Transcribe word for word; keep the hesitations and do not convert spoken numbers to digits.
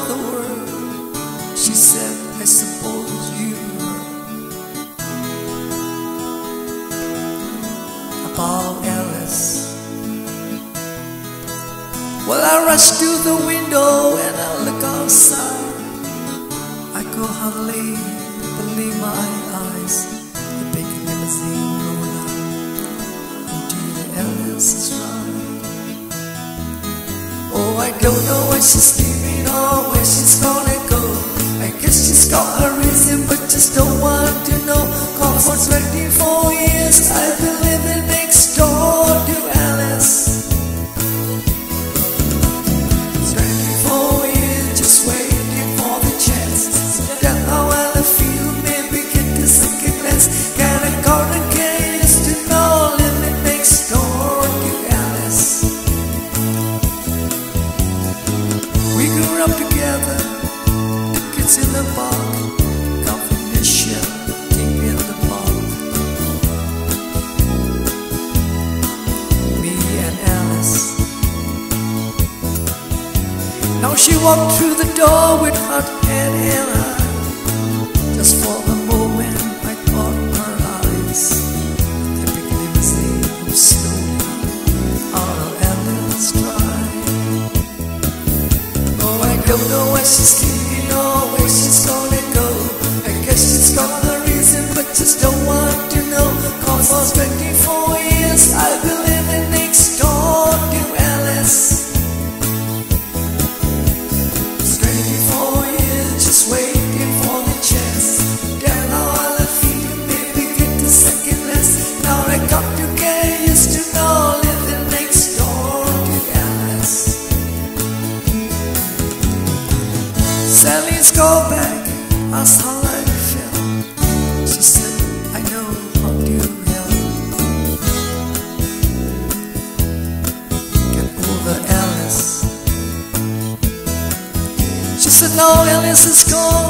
the world. She said, I suppose you heard about Alice. Well, I rush to the window and I look outside. I could hardly believe my eyes. The big limousine rolled out into the Alice's ride. Oh, I don't know where she's leaving or where she's gonna go. I guess she's got a reason, but just don't want to know. Cause for twenty-four years I've been living next door to Alice. Together, the kids in the park, confidential, deep in the park. Me and Alice. Now she walked through the door with hot head and eye. Just for a moment I caught her eyes. The big limousine moved slowly out of Alice's drive. Don't know where she's leaving or where she's gonna go. I guess she's got a reason, but just don't want to know. Cause for twenty-four years I've been living next door to Alice. twenty-four years just waiting for the chance. Down all the feet, maybe get to second less. Now I got to get used to know living next door to Alice. Sally's go back, asked how I felt. She said, I know how to help. Get over Alice. She said, no, Alice is gone.